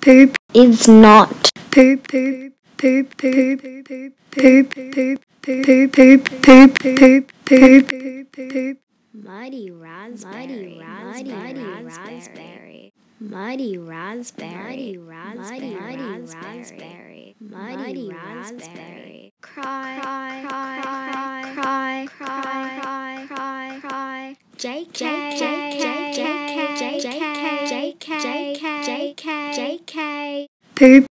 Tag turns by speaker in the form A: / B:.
A: poop is not poop poop poop poop poop poop poop poop poop poop poop poop poop. Muddy raspberry, muddy raspberry, muddy raspberry. Cry, cry, cry, cry, cry, cry, cry. JK, JK, JK, JK, JK, JK, JK. Poop.